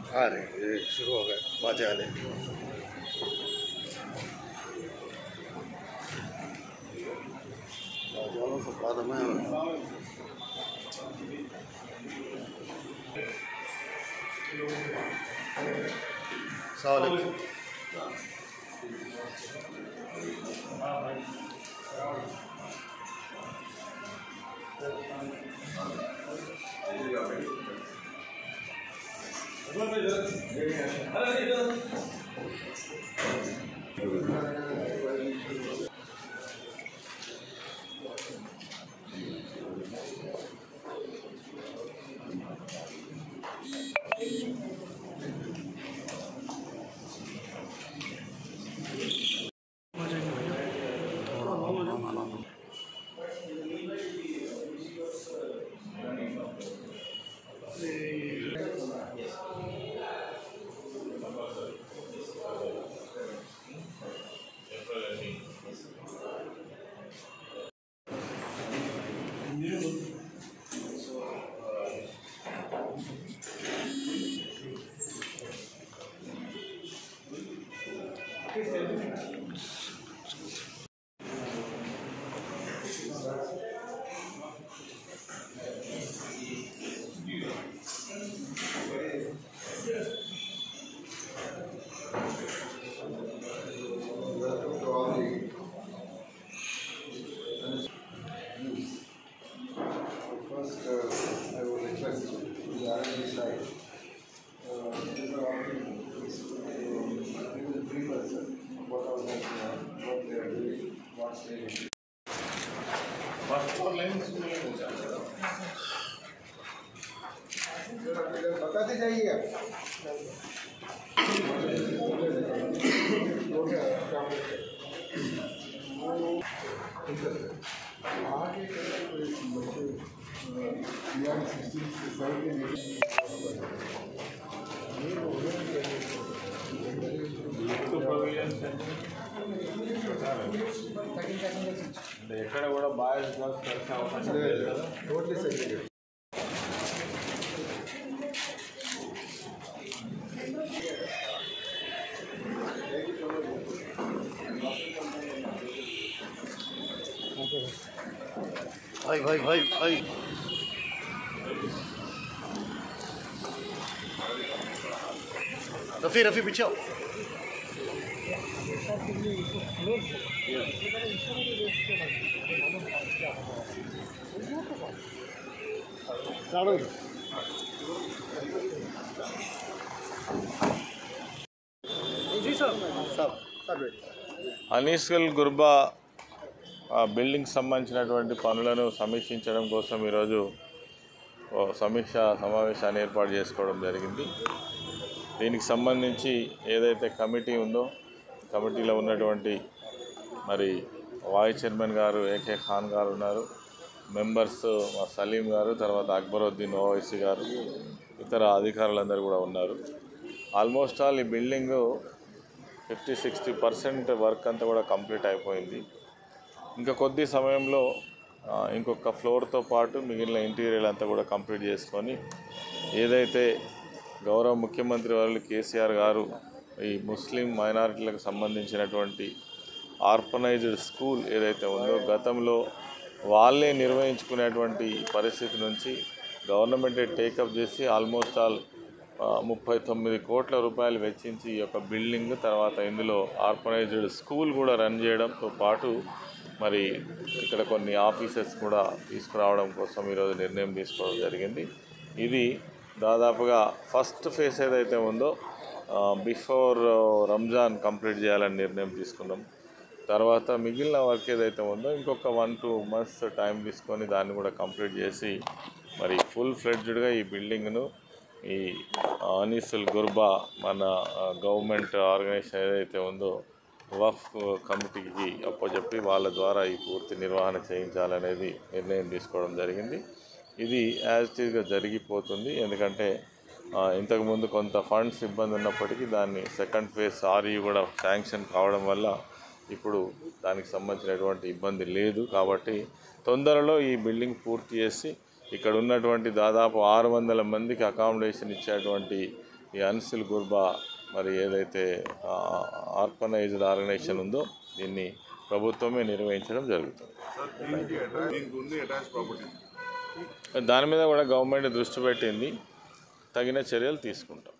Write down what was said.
आ रहे शुरू हो गए बाजे वाले। बाजे वालों से बाद में सवाल बताते जाइए। ఎక్కడ కూడా బాయ్స్ గర్ల్స్ కలిసే అవకాశం లేదు కదా, టోటలీ సెగ్రిగేటెడ్. भाई भाई भाई भाई रफ़ी रफ़ी पीछे आओ। जी सर सब అన్నిస్కల్ గుర్బా బిల్డింగ్ సంబంధించినటువంటి పనులను సమీక్షించడం కోసం ఈరోజు సమీక్షా సమావేశాన్ని ఏర్పాటు చేసుకోవడం జరిగింది. దీనికి సంబంధించి ఏదైతే కమిటీ ఉందో కమిటీలో ఉన్నటువంటి మరి వైస్ చైర్మన్ గారు ఏకే ఖాన్ గారు ఉన్నారు, మెంబర్స్ సలీం గారు, తర్వాత అక్బరుద్దీన్ ఓవైసి గారు, ఇతర అధికారులందరూ కూడా ఉన్నారు. ఆల్మోస్ట్ ఆల్ ఈ బిల్డింగు 50-60% వర్క్ అంతా కూడా కంప్లీట్ అయిపోయింది. ఇంకా కొద్ది సమయంలో ఇంకొక ఫ్లోర్తో పాటు మిగిలిన ఇంటీరియర్ అంతా కూడా కంప్లీట్ చేసుకొని ఏదైతే గౌరవ ముఖ్యమంత్రి వాళ్ళు కేసీఆర్ గారు ఈ ముస్లిం మైనారిటీలకు సంబంధించినటువంటి ఆర్ఫనైజ్డ్ స్కూల్ ఏదైతే ఉందో గతంలో వాళ్ళే నిర్వహించుకునేటువంటి పరిస్థితి నుంచి గవర్నమెంటే టేకప్ చేసి ఆల్మోస్ట్ ఆల్ 39 కోట్ల రూపాయలు వెచ్చించి ఈ యొక్క బిల్డింగ్, తర్వాత ఇందులో ఆర్ఫనైజ్డ్ స్కూల్ కూడా రన్ చేయడంతో పాటు మరి ఇక్కడ కొన్ని ఆఫీసెస్ కూడా తీసుకురావడం కోసం ఈరోజు నిర్ణయం తీసుకోవడం జరిగింది. ఇది దాదాపుగా ఫస్ట్ ఫేజ్ ఏదైతే ఉందో బిఫోర్ రంజాన్ కంప్లీట్ చేయాలని నిర్ణయం తీసుకున్నాం. తర్వాత మిగిలిన వర్క్ ఏదైతే ఉందో ఇంకొక 1-2 months టైం తీసుకొని దాన్ని కూడా కంప్లీట్ చేసి మరి ఫుల్ ఫ్లెడ్జ్డ్గా ఈ బిల్డింగ్ను ఈ అనిసుల్ గుర్బా మన గవర్నమెంట్ ఆర్గనైజేషన్ ఏదైతే ఉందో వక్ఫ్ కమిటీకి అప్పచెప్పి వాళ్ళ ద్వారా ఈ పూర్తి నిర్వహణ చేయించాలనేది నిర్ణయం తీసుకోవడం జరిగింది. ఇది యాజ్ ఇట్ ఈజ్గా జరిగిపోతుంది. ఎందుకంటే ఇంతకుముందు కొంత ఫండ్స్ ఇబ్బంది ఉన్నప్పటికీ దాన్ని సెకండ్ ఫేజ్ ఆర్యూ కూడా శాంక్షన్ కావడం వల్ల ఇప్పుడు దానికి సంబంధించినటువంటి ఇబ్బంది లేదు. కాబట్టి తొందరలో ఈ బిల్డింగ్ పూర్తి చేసి ఇక్కడ ఉన్నటువంటి దాదాపు 600 మందికి అకామిడేషన్ ఇచ్చేటువంటి ఈ అన్సిల్ గుర్బా మరి ఏదైతే ఆర్గనైజ్డ్ ఆర్గనైజేషన్ ఉందో దీన్ని ప్రభుత్వమే నిర్వహించడం జరుగుతుంది. దాని మీద కూడా గవర్నమెంట్ దృష్టి పెట్టింది, తగిన చర్యలు తీసుకుంటాం.